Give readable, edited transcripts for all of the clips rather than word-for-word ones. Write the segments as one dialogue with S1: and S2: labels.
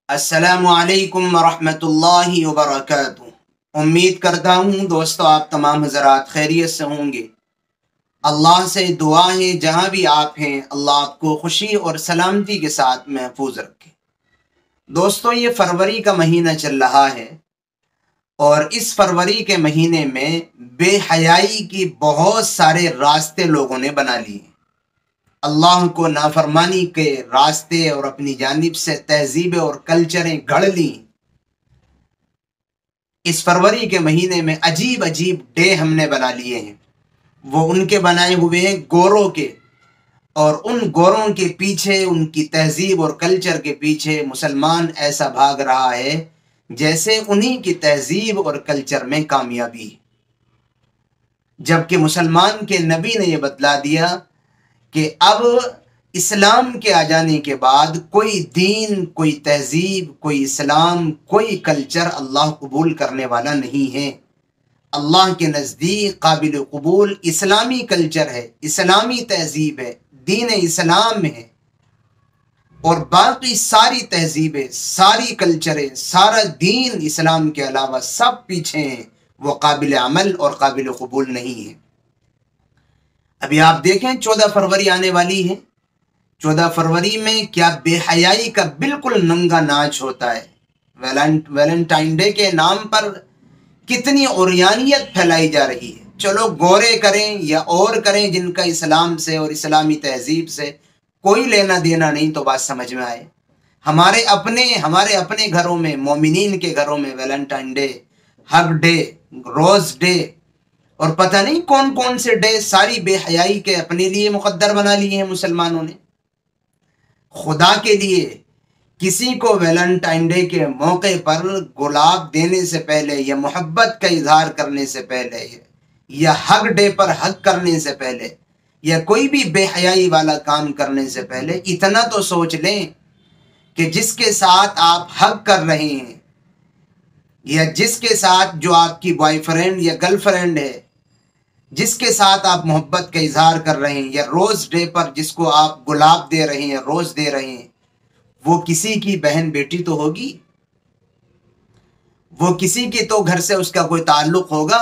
S1: अस्सलामु अलैकुम वरहमतुल्लाहि वबरकातुहू। उम्मीद करता हूँ दोस्तों आप तमाम हज़रात खैरियत से होंगे। अल्लाह से दुआ है जहाँ भी आप हैं अल्लाह आपको खुशी और सलामती के साथ महफूज रखे। दोस्तों ये फरवरी का महीना चल रहा है और इस फरवरी के महीने में बेहयाई की बहुत सारे रास्ते लोगों ने बना लिए। अल्लाह को नाफरमानी के रास्ते और अपनी जानिब से तहजीबें और कल्चरें गढ़ ली। इस फरवरी के महीने में अजीब अजीब डे हमने बना लिए हैं, वो उनके बनाए हुए हैं गोरों के, और उन गोरों के पीछे उनकी तहजीब और कल्चर के पीछे मुसलमान ऐसा भाग रहा है जैसे उन्हीं की तहजीब और कल्चर में कामयाबी है। जबकि मुसलमान के नबी ने यह बतला दिया कि अब इस्लाम के आ जाने के बाद कोई दीन, कोई तहजीब, कोई इस्लाम, कोई कल्चर अल्लाह कबूल करने वाला नहीं है। अल्लाह के नज़दीक काबिल कबूल इस्लामी कल्चर है, इस्लामी तहजीब है, दीन इस्लाम है, और बाकी सारी तहजीबें, सारी कल्चरें, सारा दीन इस्लाम के अलावा सब पीछे हैं, वो काबिल अमल और काबिल कबूल नहीं है। अभी आप देखें 14 फरवरी आने वाली है। 14 फरवरी में क्या बेहयाई का बिल्कुल नंगा नाच होता है। वैलेंटाइन डे के नाम पर कितनी ओरियानियत फैलाई जा रही है। चलो गोरे करें या और करें जिनका इस्लाम से और इस्लामी तहजीब से कोई लेना देना नहीं, तो बात समझ में आए। हमारे अपने घरों में, मोमिनीन के घरों में Valentine day, hug day, rose day और पता नहीं कौन कौन से डे सारी बेहयाई के अपने लिए मुकद्दर बना लिए हैं मुसलमानों ने। खुदा के लिए किसी को वैलेंटाइन डे के मौके पर गुलाब देने से पहले या मोहब्बत का इजहार करने से पहले या हग डे पर हग करने से पहले या कोई भी बेहयाई वाला काम करने से पहले इतना तो सोच लें कि जिसके साथ आप हग कर रहे हैं या जिसके साथ जो आपकी बॉयफ्रेंड या गर्लफ्रेंड है, जिसके साथ आप मोहब्बत का इजहार कर रहे हैं, या रोज डे पर जिसको आप गुलाब दे रहे हैं, रोज दे रहे हैं, वो किसी की बहन बेटी तो होगी, वो किसी के तो घर से उसका कोई ताल्लुक होगा।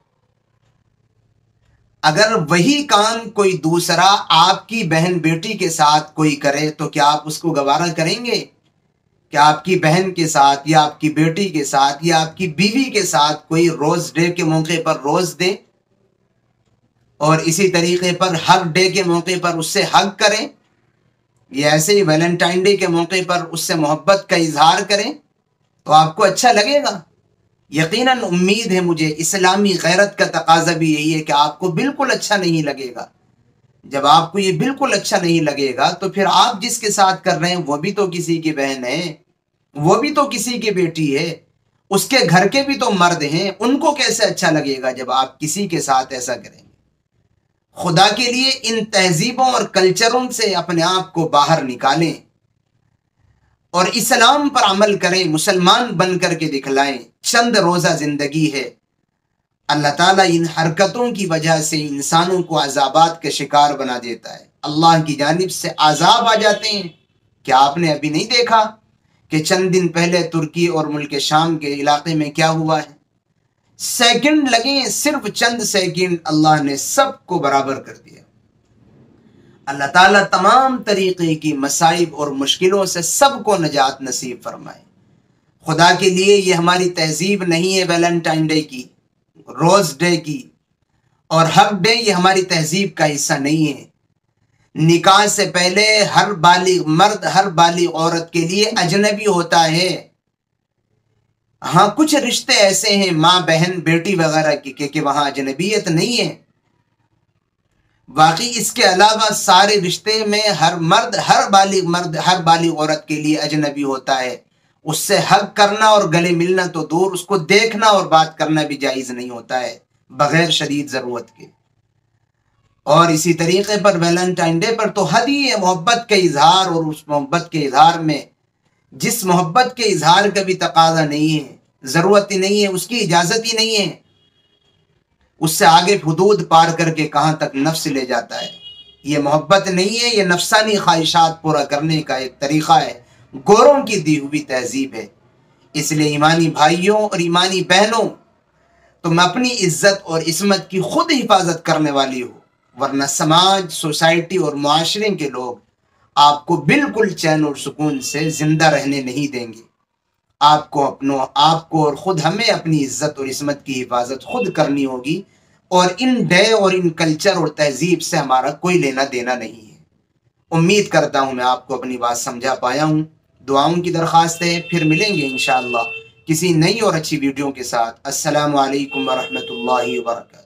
S1: अगर वही काम कोई दूसरा आपकी बहन बेटी के साथ कोई करे तो क्या आप उसको गवारा करेंगे? क्या आपकी बहन के साथ या आपकी बेटी के साथ या आपकी बीवी के साथ कोई रोज डे के मौके पर रोज दे और इसी तरीके पर हग डे के मौके पर उससे हग करें, या ऐसे ही वैलेंटाइन डे के मौके पर उससे मोहब्बत का इजहार करें, तो आपको अच्छा लगेगा? यकीनन उम्मीद है मुझे इस्लामी गैरत का तकाजा भी यही है कि आपको बिल्कुल अच्छा नहीं लगेगा। जब आपको ये बिल्कुल अच्छा नहीं लगेगा तो फिर आप जिसके साथ कर रहे हैं वो भी तो किसी की बहन है, वो भी तो किसी की बेटी है, उसके घर के भी तो मर्द हैं, उनको कैसे अच्छा लगेगा जब आप किसी के साथ ऐसा करेंगे। खुदा के लिए इन तहजीबों और कल्चरों से अपने आप को बाहर निकालें और इस्लाम पर अमल करें, मुसलमान बन करके दिखलाएं। चंद रोज़ा जिंदगी है। अल्लाह ताला इन हरकतों की वजह से इंसानों को अज़ाबात के शिकार बना देता है। अल्लाह की जानिब से अज़ाब आ जाते हैं। क्या आपने अभी नहीं देखा कि चंद दिन पहले तुर्की और मुल्क शाम के इलाके में क्या हुआ है? सेकंड लगे, सिर्फ चंद सेकंड, अल्लाह ने सबको बराबर कर दिया। अल्लाह ताला तमाम तरीके की मसाइब और मुश्किलों से सबको नजात नसीब फरमाए। खुदा के लिए ये हमारी तहजीब नहीं है वैलेंटाइन डे की, रोज डे की और हग डे, ये हमारी तहजीब का हिस्सा नहीं है। निकाह से पहले हर बालिग मर्द हर बालिग औरत के लिए अजनबी होता है। हाँ, कुछ रिश्ते ऐसे हैं माँ बहन बेटी वगैरह के वहां अजनबियत नहीं है। बाकी इसके अलावा सारे रिश्ते में हर मर्द हर बालिग औरत के लिए अजनबी होता है। उससे हग करना और गले मिलना तो दूर, उसको देखना और बात करना भी जायज़ नहीं होता है बगैर शदीद ज़रूरत के। और इसी तरीके पर वैलेंटाइन डे पर तो हद ही है मोहब्बत के इजहार, और उस मोहब्बत के इजहार में जिस मोहब्बत के इजहार का भी तकाजा नहीं है, ज़रूरत ही नहीं है, उसकी इजाज़त ही नहीं है, उससे आगे हुदूद पार करके कहाँ तक नफ्स ले जाता है। ये मोहब्बत नहीं है, ये नफसानी ख्वाहिशात पूरा करने का एक तरीक़ा है। گوروں کی دی ہوئی تہذیب ہے۔ اس لیے ایمانی بھائیوں اور ایمانی بہنوں، تم اپنی عزت اور عصمت کی خود حفاظت کرنے والی ہو، ورنہ سماج، سوسائٹی اور معاشرے کے لوگ آپ کو بالکل چین اور سکون سے زندہ رہنے نہیں دیں گے۔ آپ کو اور خود ہمیں اپنی عزت اور عصمت کی حفاظت خود کرنی ہوگی، اور ان ڈے اور ان کلچر اور تہذیب سے ہمارا کوئی لینا دینا نہیں ہے۔ امید کرتا ہوں میں آپ کو اپنی بات سمجھا پایا ہوں۔ دعاؤں کی درخواست ہے، پھر ملیں گے انشاءاللہ کسی نئی اور اچھی ویڈیو کے ساتھ۔ السلام علیکم ورحمۃ اللہ وبرکاتہ۔